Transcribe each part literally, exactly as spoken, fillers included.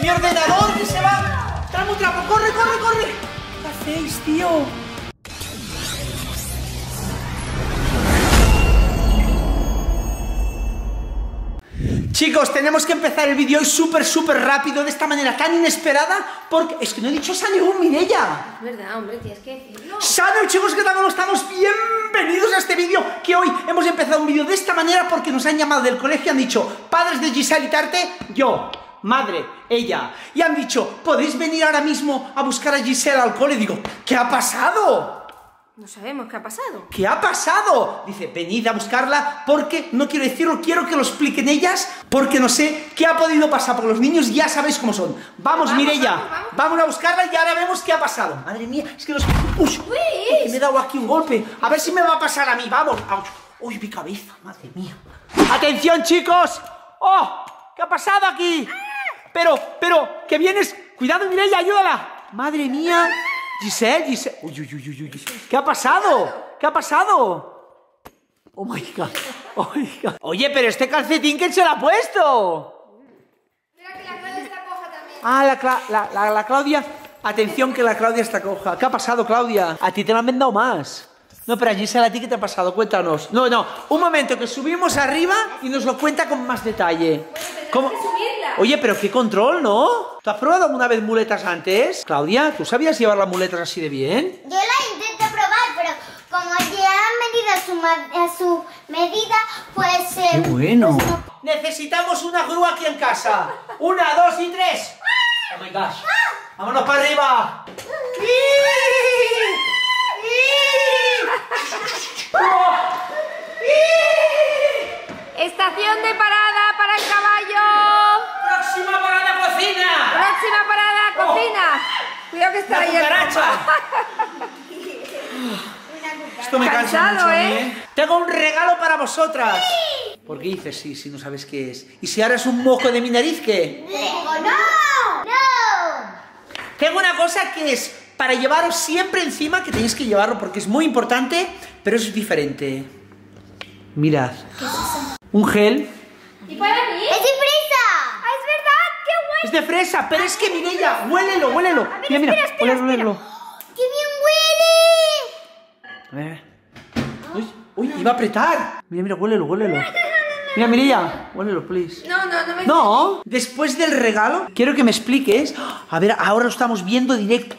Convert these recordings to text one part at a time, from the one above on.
mi ordenador que se va. Tramo, trapo, corre, corre, corre. ¿Qué hacéis, tío? Chicos, tenemos que empezar el vídeo hoy súper, súper rápido, de esta manera tan inesperada, porque es que no he dicho Saneu, Mireia. Es verdad, hombre, tienes que decirlo. Saneu, chicos, ¿qué tal? ¿Cómo estamos? Bienvenidos a este vídeo, que hoy hemos empezado un vídeo de esta manera porque nos han llamado del colegio y han dicho, padres de Giselle y Tarte, yo, madre, ella, y han dicho, ¿podéis venir ahora mismo a buscar a Giselle al cole? Y digo, ¿qué ha pasado? No sabemos qué ha pasado. ¿Qué ha pasado? Dice, venid a buscarla porque no quiero decirlo, quiero que lo expliquen ellas porque no sé qué ha podido pasar, porque los niños ya sabéis cómo son. Vamos, vamos Mireia, vamos, vamos. vamos a buscarla y ahora vemos qué ha pasado. Madre mía, es que los... ¡Uy! Uy, me he dado aquí un golpe. A ver si me va a pasar a mí, vamos. ¡Uy, mi cabeza! Madre mía. ¡Atención, chicos! ¡Oh! ¿Qué ha pasado aquí? Pero, pero, que vienes... Cuidado, Mireia, ayúdala. Madre mía. Giselle, Giselle... Uy, uy, uy, uy, uy. ¿Qué ha pasado? ¿Qué ha pasado? Oh my God. Oh my God. Oye, pero este calcetín, ¿quién se lo ha puesto? Mira que la Claudia está coja también. Ah, la, Cla la, la, la Claudia. Atención que la Claudia está coja. ¿Qué ha pasado, Claudia? A ti te lo han vendado más. No, pero a Giselle, ¿a ti qué te ha pasado? Cuéntanos. No, no, un momento, que subimos arriba y nos lo cuenta con más detalle. Bueno, ¿Cómo? que subirla. Oye, pero qué control, ¿no? ¿Tú has probado alguna vez muletas antes? Claudia, ¿tú sabías llevar las muletas así de bien? Yo la intenté probar, pero como ya han medido a su, a su medida, pues... Eh, ¡Qué bueno! Pues no. Necesitamos una grúa aquí en casa. Una, dos y tres. ¡Oh, my gosh! ¡Vámonos para arriba! Estación de parada para el caballo. ¡Próxima parada, cocina! Próxima parada, Oh. cocina. Cuidado que está ¡La ahí. cucaracha! Esto me cansa Cansado, mucho a mí, ¿eh? ¿eh? Tengo un regalo para vosotras. ¿Por qué dices sí, si no sabes qué es? ¿Y si ahora es un moco de mi nariz, qué? Digo, no, no. Tengo una cosa que es para llevaros siempre encima, que tenéis que llevarlo porque es muy importante, pero es diferente. Mirad. ¿Qué es eso? Un gel. ¿Y para mí? ¡Es de fresa! Ah, es verdad, qué guay. Es de fresa, pero es que Mireia, huélelo, huélelo. A ver, Mira, mira, espera, espera, huélelo, huélelo. ¡Qué bien huele! A ver. Uy, uy, iba a apretar. Mira, mira, huélelo, huélelo. Mira, Mireia, huélelo, please. No, no, no me... No, después del regalo, quiero que me expliques. A ver, ahora lo estamos viendo directo.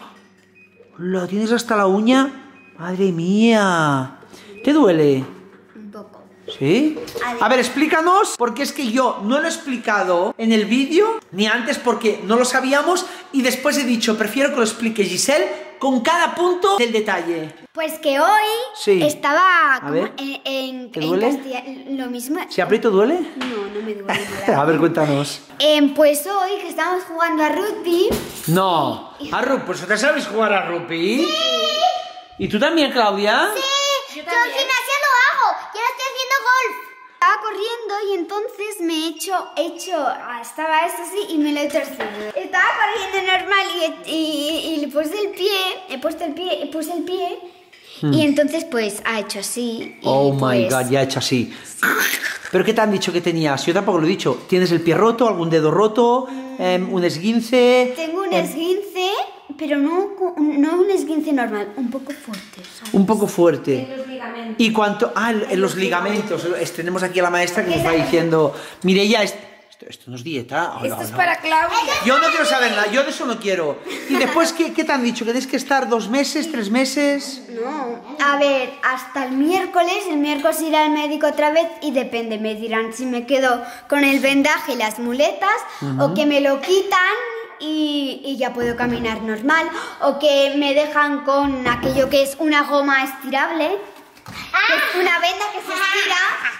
¿Lo tienes hasta la uña? Madre mía. ¿Te duele? Un poco. ¿Sí? A ver, explícanos, porque es que yo no lo he explicado en el vídeo, ni antes porque no lo sabíamos, y después he dicho, prefiero que lo explique Giselle con cada punto del detalle. Pues que hoy Sí. estaba A como ver, en, en, ¿te en duele? Castilla- lo mismo. ¿Si aprieto duele? No, no me duele nada. A ver, cuéntanos. Em, pues hoy que estamos jugando a rugby. No. ¿A rugby? ¿Pues vosotras sabéis jugar a rugby? Sí. ¿Y tú también, Claudia? Sí, Yo yo, también. en gimnasia lo hago. Ya estoy haciendo golf. Estaba corriendo y entonces me he hecho, he hecho, ah, estaba esto así y me lo he torcido. Estaba corriendo normal y, y, y le puse el pie, he puesto el pie, he puse el pie y entonces pues ha hecho así. Y Oh my pues, God, ya he hecho así. ¿Pero qué te han dicho que tenías? Yo tampoco lo he dicho. ¿Tienes el pie roto, algún dedo roto, em, un esguince? Tengo un em, esguince, pero no, no un esguince normal, un poco fuerte, ¿sabes? Un poco fuerte. Los ligamentos. ¿Y cuánto? Ah, en los ligamentos. Es- Tenemos aquí a la maestra que nos va diciendo, Mireia, es- esto, esto no es dieta. Oh, Esto no, es no. para Claudia. Yo no quiero saber nada, yo de eso no quiero. ¿Y después qué, qué te han dicho? ¿Que tienes que estar dos meses, tres meses? No. A ver, hasta el miércoles, el miércoles iré al médico otra vez y depende, me dirán si me quedo con el vendaje y las muletas o que me lo quitan y, y ya puedo caminar normal o que me dejan con aquello que es una goma estirable, que es una venda que se estira,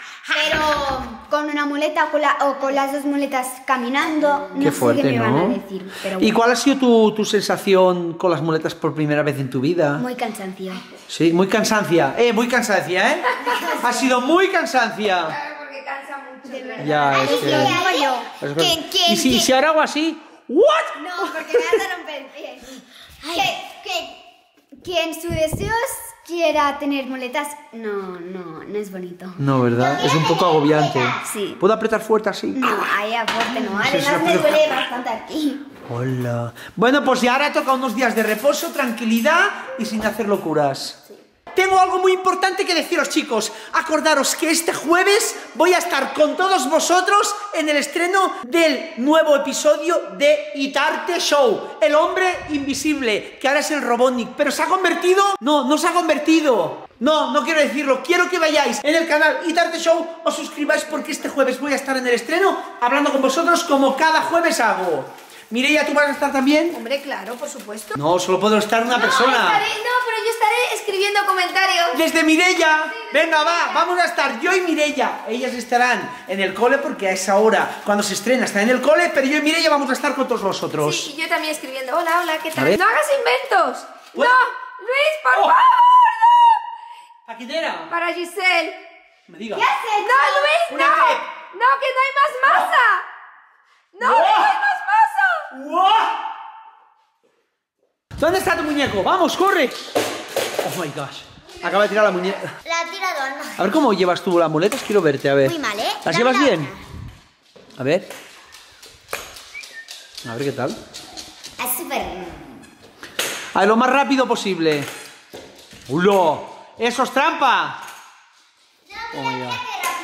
pero con una muleta o con, la- o con las dos muletas caminando. No Qué sé fuerte, qué me van ¿no? a decir, pero ¿Y bueno. cuál ha sido tu, tu sensación con las muletas por primera vez en tu vida? Muy cansancio. Sí, muy cansancia. Eh, muy cansancia, ¿eh? Ha sido muy cansancia. Claro, porque cansa mucho. De verdad. Ya, es Ay, que- sí, digo yo. Es Que- verdad. que- Y si, que- si ahora hago así, ¿what? No, porque me vas a romper el pie. Que, que, que en su deseos quiera tener muletas, no, no, no es bonito. No, ¿verdad? Es un poco agobiante. Sí. ¿Puedo apretar fuerte así? No, ahí aporte no. Sí, sí, Además me pero- duele bastante aquí. Hola. Bueno, pues ya ahora toca unos días de reposo, tranquilidad y sin hacer locuras. Tengo algo muy importante que deciros, chicos. Acordaros que este jueves voy a estar con todos vosotros en el estreno del nuevo episodio de Itarte Show, el hombre invisible, que ahora es el Robotnik. ¿Pero se ha convertido? No, no se ha convertido. No, no quiero decirlo. Quiero que vayáis en el canal Itarte Show, os suscribáis porque este jueves voy a estar en el estreno hablando con vosotros como cada jueves hago. Mireia, ¿tú vas a estar también? Hombre, claro, por supuesto. No, solo puedo estar una no, persona. Estaré, no, pero yo estaré escribiendo comentarios. Desde Mireia. Venga, va, vamos a estar yo y Mireia. Ellas estarán en el cole porque a esa hora, cuando se estrena, está en el cole, pero yo y Mireia vamos a estar con todos vosotros. Sí, y yo también escribiendo. Hola, hola, ¿qué A tal? ver. No hagas inventos. Bueno. No, Luis, por Oh. favor, no. ¿A quién era? Para Giselle. Me diga. No, Luis, Una no. crepe. No, que no hay más masa. No, No. que no hay más masa. ¡Wow! ¿Dónde está tu muñeco? ¡Vamos, corre! Oh my gosh. Acaba de tirar la muñeca. La ha tirado Ana. A ver cómo llevas tú las muletas, quiero verte, a ver. Muy mal, ¿eh? ¿Las Dame llevas la bien? A ver. A ver qué tal. Es súper... A ver, lo más rápido posible. ¡Ulo! ¡Eso es trampa! Oh my god.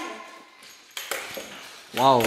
Wow.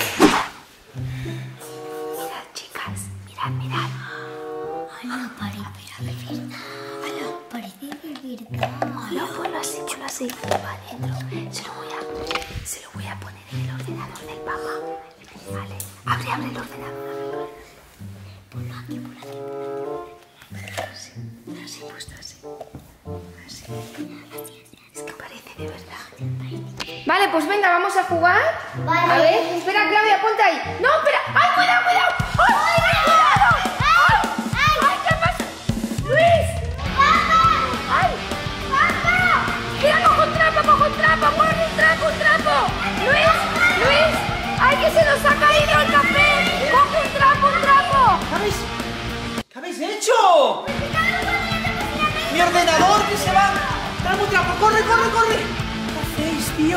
Chicas, mirad, mirad. Hola, parece de verdad. Hola, parece de verdad. Hola, ponlo así, ponlo así. Va adentro. Se lo voy a, se lo voy a poner en el ordenador del papá. Vale. Abre, abre el ordenador. Ponlo aquí, ponlo aquí. Así, así, puesto así. Así. Es que parece de verdad. Vale, pues venga, vamos a jugar. Vale. A ver, espera, Claudia, ponte ahí. No, espera. ¡Ay, cuidado, cuidado! ¡Ay, ay, cuidado! ¡Ay! ¡Ay, qué pasa! ¡Luis! ¡Ay! ¡Papá! ¡Mira, cojo un trapo, cojo un trapo! ¡Muerde un trapo, un trapo! ¡Luis! ¡Luis! ¡Ay, que se nos ha caído el café! ¡Coge un trapo, un trapo! ¿Qué habéis, ¿Qué habéis hecho? ¡Mi ordenador que se va! ¡Trapo, trapo! ¡Corre, corre, corre! ¿Qué hacéis, tío?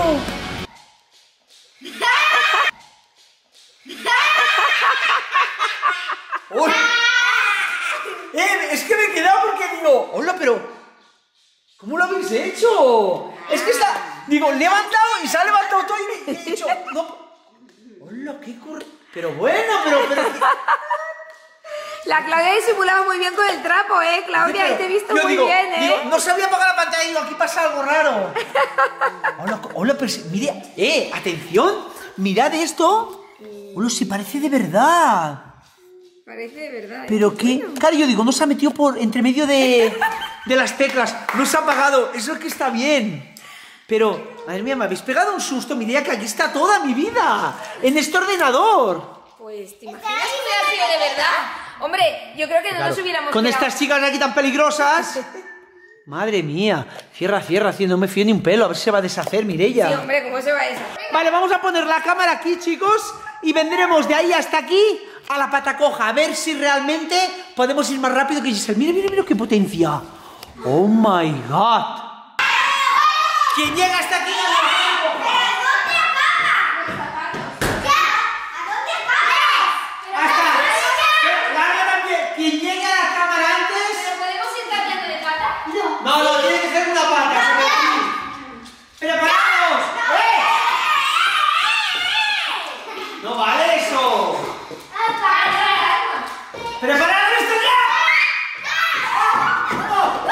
¡Uy! ¡Eh! Es que me he quedado porque digo... ¡Hola, pero... ¿Cómo lo habéis hecho? Es que está... Digo, levantado y se ha levantado todo y me he hecho... No... ¡Hola, qué corre! Pero bueno, pero... pero... La Claudia ha disimulado muy bien con el trapo, ¿eh, Claudia? Ahí te he visto Yo muy digo, bien, ¿eh? Digo, no sabía apagar la pantalla y digo, aquí pasa algo raro. Hola, hola, pero si- mire, eh, atención, mirad esto. Hola, si parece de verdad. Parece de verdad. ¿eh? Pero qué, claro, yo digo, no se ha metido por entre medio de, de las teclas, no se ha apagado, eso es que está bien. Pero, madre mía, me habéis pegado un susto, mirad que aquí está toda mi vida, en este ordenador. Pues, ¿te imaginas que hubiera sido de verdad? Hombre, yo creo que no Claro, nos hubiéramos con pegado. estas chicas aquí tan peligrosas. Madre mía, cierra, cierra, cierra, no me fío ni un pelo, a ver si se va a deshacer, Mireia. Sí, hombre, ¿cómo se va a deshacer? Vale, vamos a poner la cámara aquí, chicos, y vendremos de ahí hasta aquí a la patacoja, a ver si realmente podemos ir más rápido que Giselle. Mira, mira, mira qué potencia. Oh my god. ¿Quién llega hasta aquí? ¿Quién llega a la cámara antes? ¿Podemos ir cambiando de pata? No, no, tiene que ser una pata. sobre ti. ¡Preparados! ¡Eh! No vale eso. ¡Preparados esto ya! ¡Oh!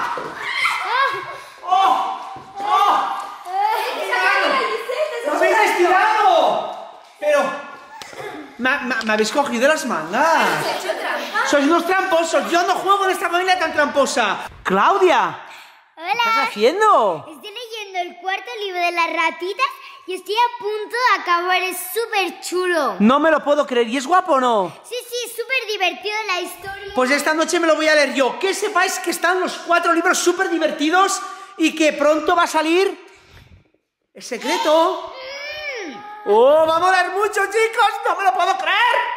¡Oh! ¡Oh! ¡Oh! ¡Lo habéis estirado! Pero... Me, me- me habéis cogido las mangas. Sois unos tramposos. Yo no juego en esta familia tan tramposa. Claudia, ¿qué estás Hola. haciendo? Estoy leyendo el cuarto libro de las ratitas y estoy a punto de acabar. Es súper chulo. No me lo puedo creer. ¿Y es guapo o no? Sí, sí, súper divertido la historia. Pues esta noche me lo voy a leer yo. Que sepáis que están los cuatro libros súper divertidos y que pronto va a salir el secreto. ¡Oh, va a molar mucho, chicos! ¡No me lo puedo creer!